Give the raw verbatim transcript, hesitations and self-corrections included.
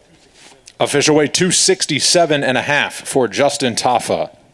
Official weight two sixty-seven and a half for Justin Tafa.